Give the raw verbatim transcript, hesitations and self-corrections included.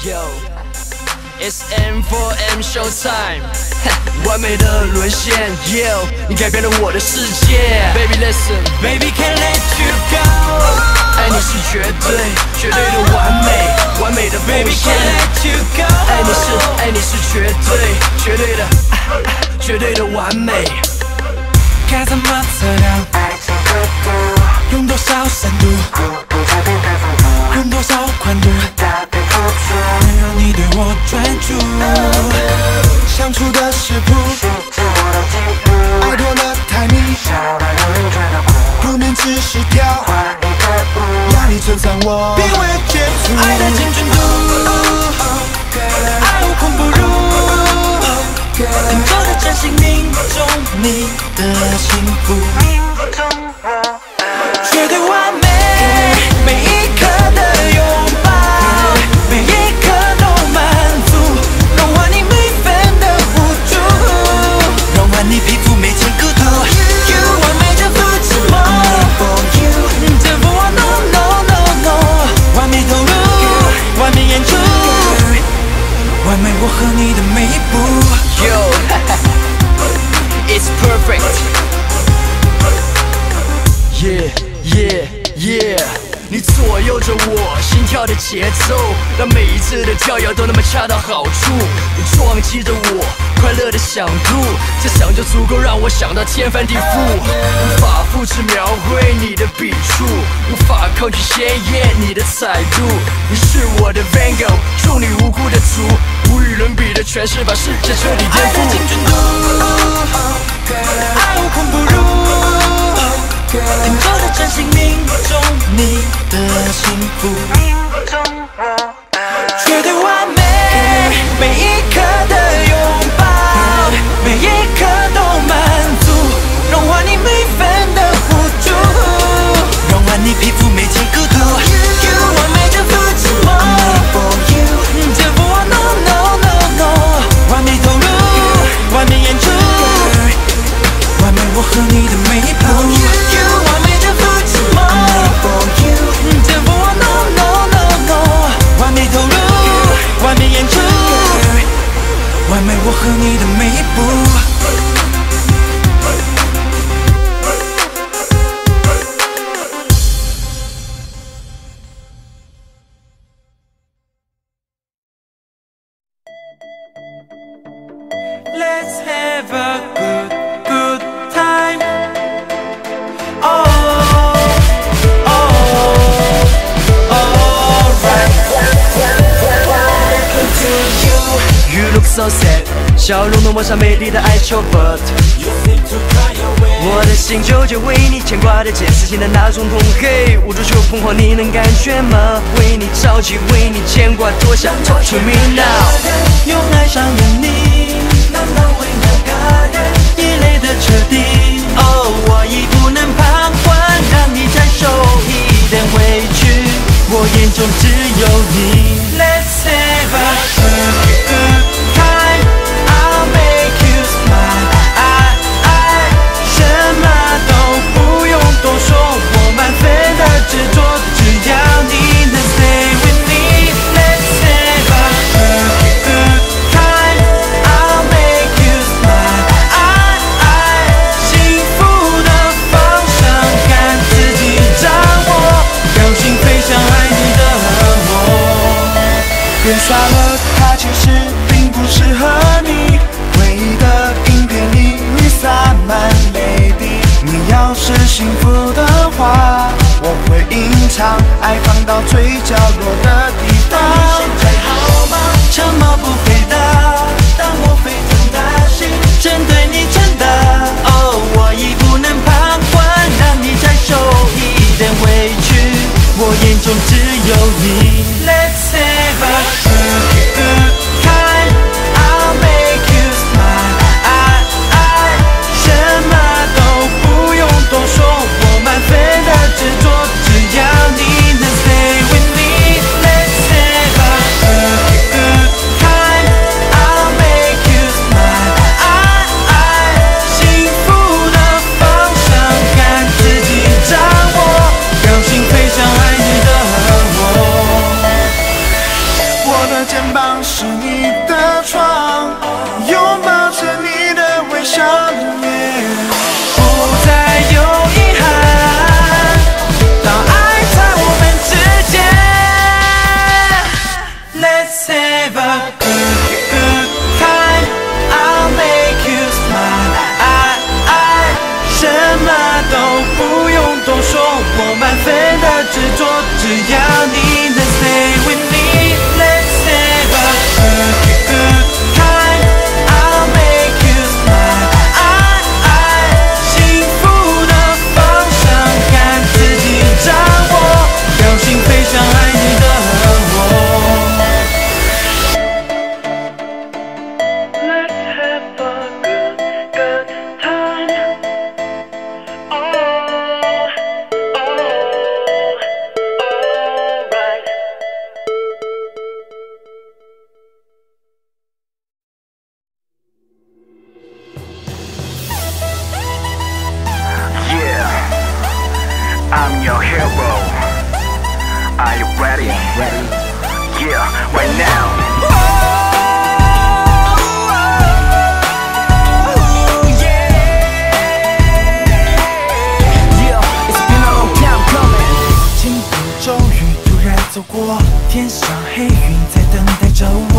It's M four M Showtime 完美的沦陷 Yo 你改变了我的世界 Baby listen Baby can't let you go 爱你是绝对绝对的完美完美的奉献 Baby can't let you go 爱你是爱你是绝对绝对的绝对的完美该怎么测量爱情刻度用多少深度用多少宽度搭配付出能让你对我专注相处的食谱爱多了太密不能只是跳压力摧残我并未接触爱的精准度爱无孔不入很久的真心命中你的幸福绝对完美每一刻的拥抱每一刻都满足融化你每分的无助融化你皮肤每件孤独 You 完美征服寂寞 For you 征服我 No No No No 完美投入完美演出完美我和你的每一步 Yo It's perfect Yeah Yeah Yeah 你左右着我心跳的节奏让每一次的跳跃都那么恰到好处你撞击着我快乐的响度这响就足够让我想到天翻地覆无法复制描绘你的笔触无法抗拒鲜艳你的彩度你是我的 Van Gogh 众你无辜的族无与伦比的诠释把世界彻底颠覆爱的精准度爱无孔不入很久的真心命中你的幸福绝对完美每一刻的拥抱每一刻都满足融化你每分的无助融化你皮肤每件孤独 You 完美征服寂寞 For you 征服我 No No No No 完美投入完美演出完美我和你的每一步 You 完美征服寂寞 For you 征服我 No No No No 完美投入完美演出完美我和你的每一步Let's have a good, good time. Oh, oh, alright. Welcome to you. You look so sad. 笑容浓抹上美丽的哀愁 But You seem to cry away. 我的心纠结为你牵挂的见死心的那种痛黑无助却彷徨你能感觉吗？为你着急为你牵挂多想 Talk to me now 用爱上了你难道会那个人已累得彻底哦我已不能彷徨让你再受一点委屈我眼中只有你 Let's have a good, good time I'll make you smile I, I 什么都不用多说我满分的执着只要你能 stay with me Let's have a good, good time I'll make you smile I, I 幸福的方向看自己掌握高兴飞向爱你的我别傻了它其实并不适合你回忆的影片里你洒满泪滴你要是幸福的话我会隐藏爱放到最角落的地方你现在好吗长毛不飞的当我沸腾的心针对你真的哦我已不能彷徨让你再受一点委屈我眼中只有你 Let's have a good, good time I'll make you smile I, I 什么都不用多说我满分的执着只要你能 stay with me Let's have a good, good time I'll make you smile I, I 幸福的方向看自己掌握高兴飞向爱你的我只要你能 stay with me。Let's have a good good time. I'll make you smile. 爱爱幸福的方向看自己掌握，让心飞向爱你的我。 I'm your hero. Are you ready? Ready? Yeah, right now. Oh, yeah. Yeah, it's been a long time coming. 经过骤雨突然走过，天上黑云在等待着我。